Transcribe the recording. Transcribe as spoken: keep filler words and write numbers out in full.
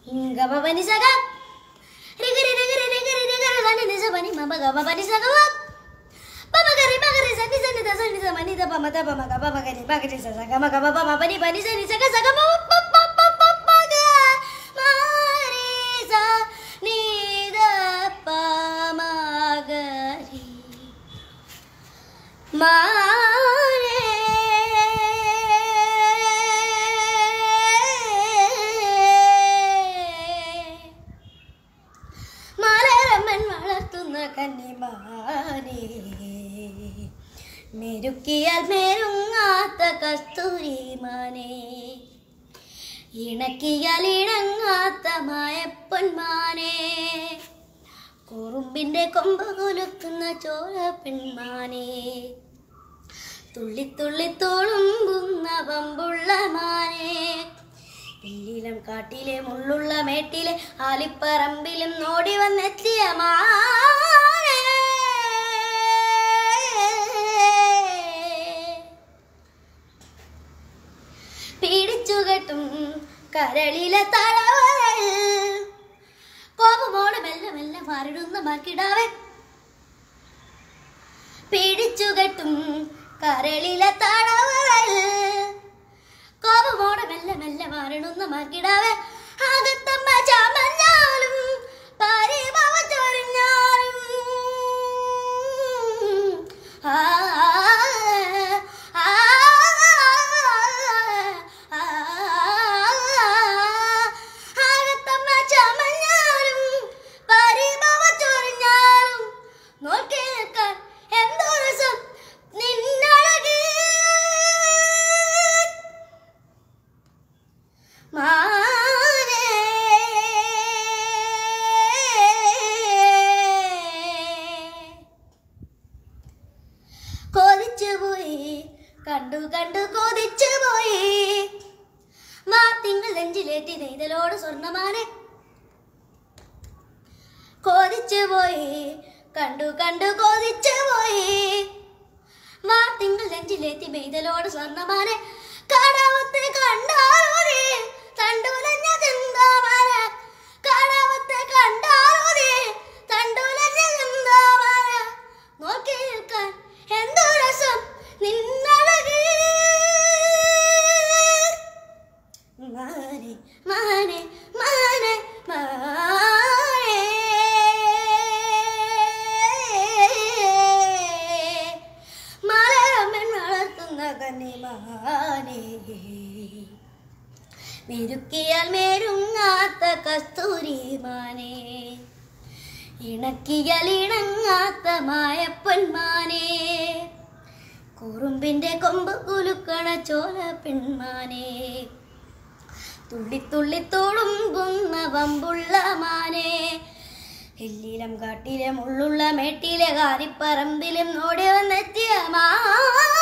Gaba bani saga. Rigiri rigiri rigiri rigiri lani nisa bani mama gaba bani saga wak. Baba gari bagari sani sani da sani da mani da bama da bama gaba bagari bagari sa saga ma gaba bama bani bani sani saga saga ma pa pa pa pa pa ga mari sa ni da pa ma gari ma മെരുക്കിയാൽ മെരുങ്ങാത്ത കസ്തൂരി മാനേ ഇണക്കിയാൽ ഇണങ്ങാത്ത മായപ്പൊന്മാനേ കുറുമ്പിന്റെ കൊമ്പ് കുലുക്കുന്ന ചോര പെൺമാനേ തുള്ളി തുള്ളി തുളുമ്പുന്ന പമ്പുള്ള മാനേ പില്ലിലും കാട്ടിലെ മുള്ളുള്ള മേട്ടിലെ ആലിപ്പറമ്പിലും നോടി വന്നെത്തിയ മാനേ പിടിച്ചുകെട്ടും കരളിലെ തളവകൾ കോപമോടെ മെല്ലെ മെല്ലെ മാറിടുന്ന മാക്കിടാവൻ പിടിച്ചുകെട്ടും കരളിലെ തളവകൾ കോപമോടെ മെല്ലെ മെല്ലെ മാറിടുന്ന മാക്കിടാവൻ അകത്തമ്മ ചമഞ്ഞാലും പരിഭവ ചൊരിഞ്ഞാലും ആ കണ്ടു കണ്ടു കൊതിച്ചു പോയി മാ തിങ്കൾ നെഞ്ചിലേറ്റി നെയ്തലോട് സ്വർണ്ണമാനെ കൊതിച്ചു പോയി കണ്ടു കണ്ടു കൊതിച്ചു പോയി മാ തിങ്കൾ നെഞ്ചിലേറ്റി നെയ്തലോട് സ്വർണ്ണമാനെ കടവത്തെ കണ്ടാലോരേ തണ്ടുലഞ്ഞ ചിന്താമര കടവത്തെ കണ്ടാലോരേ തണ്ടുലഞ്ഞ ചിന്താമര നോക്കി നിൽക്കാൻ എന്തു രസം നിന്നഴക് മാനെ മാനെ മാനെ മാനെ മലരമ്മൻ വളർത്തുന്ന കന്നിമാനെ മെരുക്കിയാൽ മെരുങ്ങാത്ത കസ്തൂരി മാനെ ഇണക്കിയാൽ ഇണങ്ങാത്ത മായപ്പൊന്മാനെ കുറുമ്പിന്റെ കൊമ്പ് കുലുക്കണ ചോല പെൺമാനെ തുള്ളി തുള്ളി തുളുമ്പുന്ന വമ്പുള്ള മാനെ എല്ലിലം കാട്ടിലെ മുള്ളുള്ള മേട്ടിലെ കാരിപ്പറമ്പിലും നോടി വന്നെത്തിയ മാ